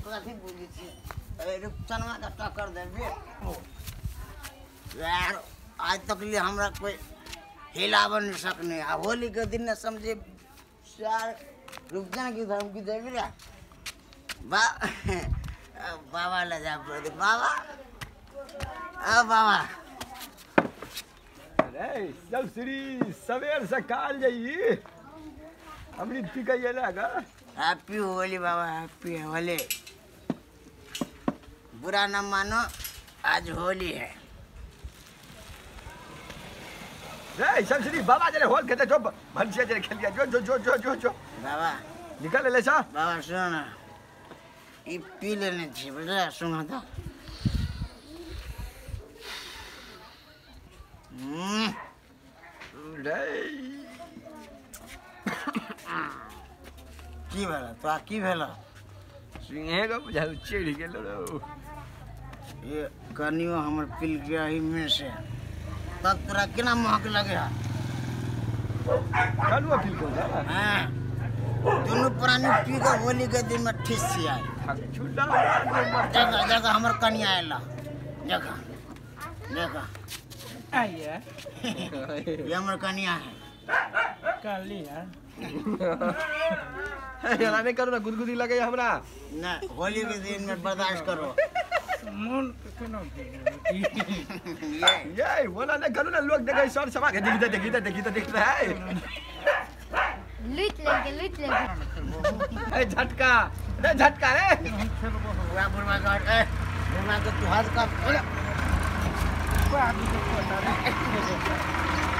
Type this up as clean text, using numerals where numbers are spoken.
कथी बुझी छी रुपचनवा का टक्कर देबे यार आज तक लिए हमरा कोई हिलाव नहीं सकने आ होली के दिन न समझे यार रुपचन की धमकी देबे रे बाबा ले जा बाबा बाबा अरे सब श्री सवेर से काल जाइए अमृत पी के लगा हैप्पी होली बाबा हैप्पी होली बुरा न मानो आज होली है रे सब श्री बाबा जरे होल खेते जो भंसिया जरे खेल गया जो बाबा निकल ले सा बाबा सुन ये पी लेने छी बुझला सुन तो रे की भेला तो की भेला सिंहे का बुझा चिढ़ गेलो रे ये कनियो हमर पिल गया ही में से तब तोरा केना महक लगे है कालुआ पिल को जा हां दोनों प्राणी पी के होली के दिन में ठिस छिया छुटा जगह हमर कनिया आइला जगह आइए ये हमर कनिया है कालिया यार नहीं करो ना गुदगुदी लगे हमरा ना होली के दिन में बर्दाश्त करो मन केना ये बोला ना करो ना लोग देखे सर सभा के देखी रहा है लूट लेंगे ए झटका रे बुरा बुरा का तू हाथ का